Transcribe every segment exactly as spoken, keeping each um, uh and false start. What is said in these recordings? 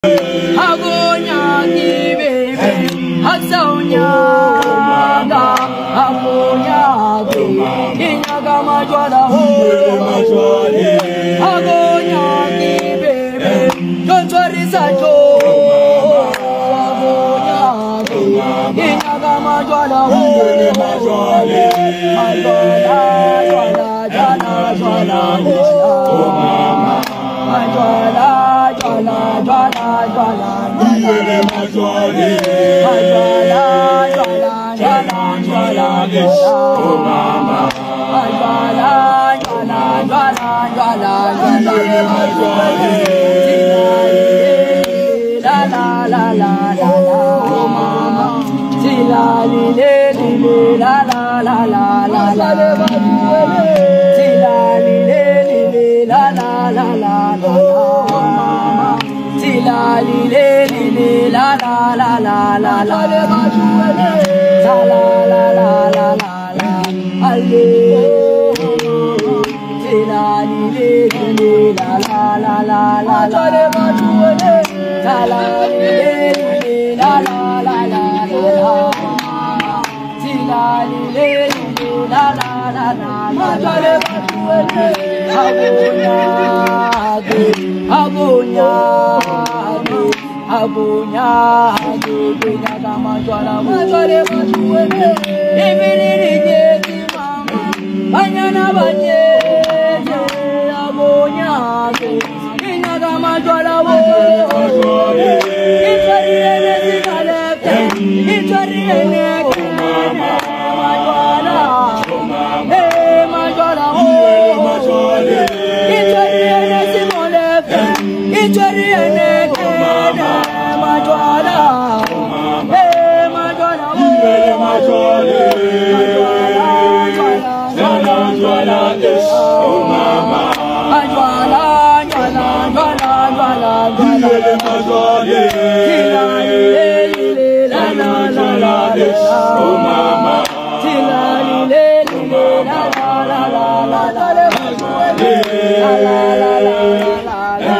Agonya give Hasonya Agonya Inyaga Majwala Agonya give Don't worry Sacho Agonya Inyaga Majwala Majwala Jwala Jwala Jwala Majwala Jwala Jwala Jwala Majwala Jwala Jwala Jwala Oh mama Majwala Jwala Jwala Jwala La la la la la Oh mama Sila li le li le La la la la la la Sila li le li le La la la la la Sila li le li le la la la la la la la la la la la la alle Sila li le li le la la la la la la Sila li le li le la la la la la Sila li le li le la la la la la Agonya Agonya Agonya Majwala Majwala Majwala Ibiriri jeti mama Banyana banyete Agonya Agonya Majwala Majwala Itwari ene sikalete Itwari ene Majwala Hey Majwala Majwala Itwari ene simolete Itwari ene Majwala, hey Majwala, hey Majwala, Majwala, Majwala, oh mama, Majwala, Majwala, Majwala, Majwala, Majwala, Sila li le la la la la la, oh mama, Sila li le le la la la la la la, Majwala, la la la la la la.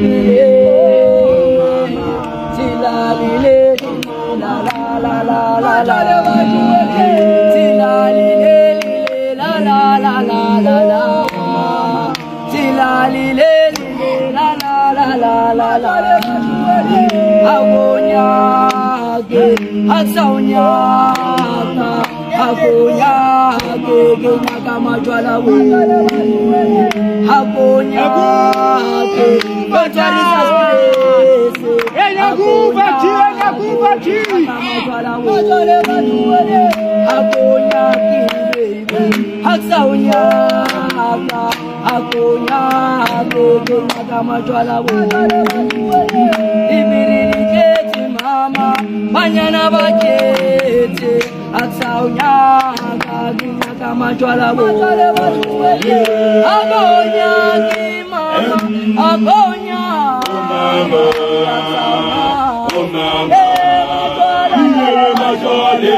La la la la la Sila li le li le la la la la la la Sila li le li le la la la la la la Agonya Hasonya Agonya Agonya Majwala Agonya Majwala Enagubati, Enagubati, Agonya Kibe, Hasonya, Agonya, Agonya Majwala, Ibiriri jeti mama, Banyana bajete, Hasonya, Agonya Majwala, Agonya ki mama, Agonya. Mama, oh mama, Majwala,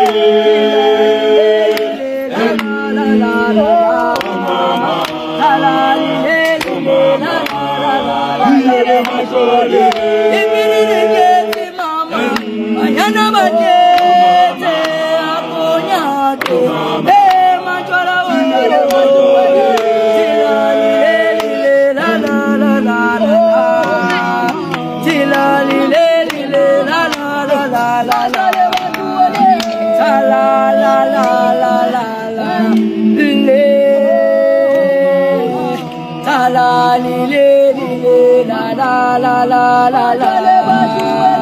la la la la, mama, la la la la la, Majwala, ibiriri jeti mama, Banyana bajete, Agonya ki, hey Majwala, Majwala, Sila li le la la la la la. Sila li le li le la la la la la la la la la la la la le Sala li le li le la la la la la la